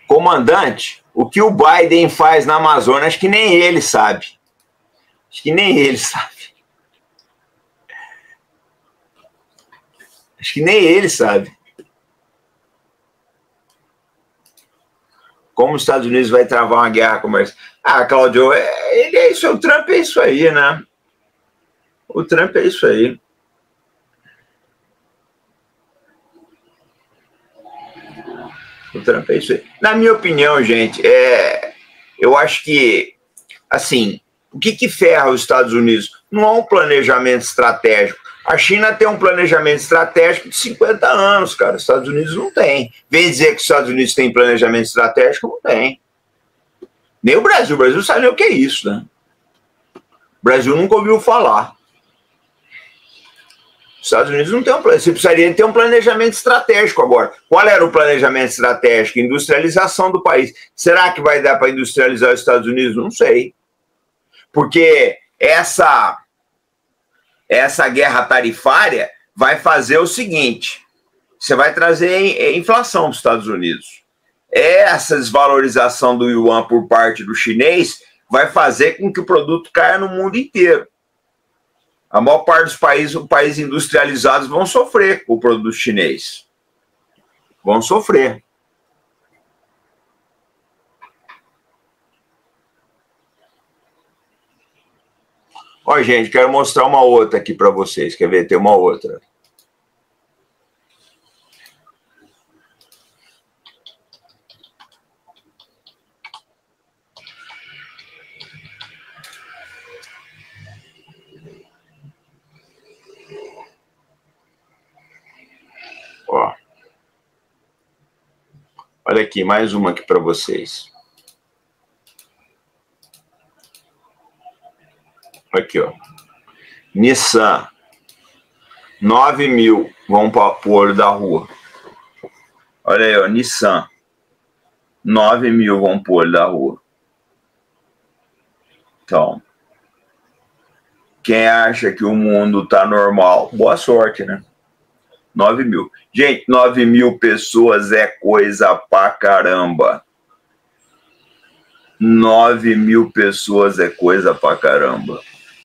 Comandante, o que o Biden faz na Amazônia, acho que nem ele sabe. Acho que nem ele sabe. Acho que nem ele sabe. Como os Estados Unidos vai travar uma guerra comercial? Ah, Claudio, ele é isso, o Trump é isso aí, né? O Trump é isso aí. O Trump é isso aí. Na minha opinião, gente, eu acho que, assim, o que ferra os Estados Unidos? Não há um planejamento estratégico. A China tem um planejamento estratégico de 50 anos, cara. Os Estados Unidos não tem. Vem dizer que os Estados Unidos têm planejamento estratégico? Não tem. Nem o Brasil. O Brasil sabe nem o que é isso, né? O Brasil nunca ouviu falar. Os Estados Unidos não tem um plano. Você precisaria ter um planejamento estratégico agora. Qual era o planejamento estratégico? Industrialização do país. Será que vai dar para industrializar os Estados Unidos? Não sei. Porque essa guerra tarifária vai fazer o seguinte: você vai trazer inflação para os Estados Unidos. Essa desvalorização do yuan por parte do chinês vai fazer com que o produto caia no mundo inteiro. A maior parte dos países industrializados vão sofrer com o produto chinês. Vão sofrer. Ó, gente, quero mostrar uma outra aqui para vocês. Quer ver? Tem uma outra. Ó. Olha aqui, mais uma aqui para vocês. Aqui, ó. Nissan. 9 mil vão para o olho da rua. Olha aí, ó. Nissan. 9 mil vão para o olho da rua. Então, quem acha que o mundo tá normal, boa sorte, né? 9 mil. Gente, 9 mil pessoas é coisa pra caramba. 9 mil pessoas é coisa pra caramba.